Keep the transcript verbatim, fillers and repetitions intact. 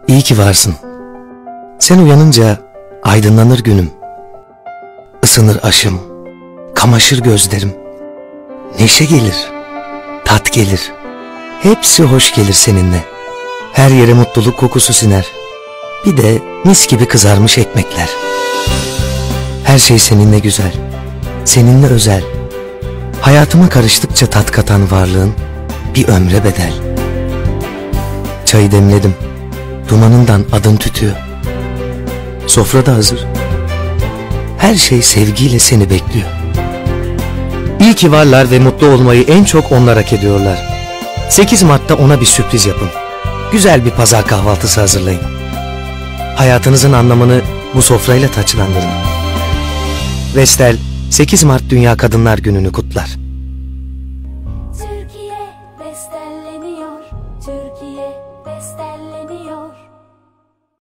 İyi ki varsın. Sen uyanınca aydınlanır günüm. Isınır aşım, kamaşır gözlerim. Neşe gelir, tat gelir. Hepsi hoş gelir seninle. Her yere mutluluk kokusu siner. Bir de mis gibi kızarmış ekmekler. Her şey seninle güzel, seninle özel. Hayatıma karıştıkça tat katan varlığın bir ömre bedel. Çayı demledim, dumanından adın tütüyor. Sofra da hazır. Her şey sevgiyle seni bekliyor. İyi ki varlar ve mutlu olmayı en çok onlar hak ediyorlar. sekiz Mart'ta ona bir sürpriz yapın. Güzel bir pazar kahvaltısı hazırlayın. Hayatınızın anlamını bu sofrayla taçlandırın. Vestel sekiz Mart Dünya Kadınlar Günü'nü kutlar.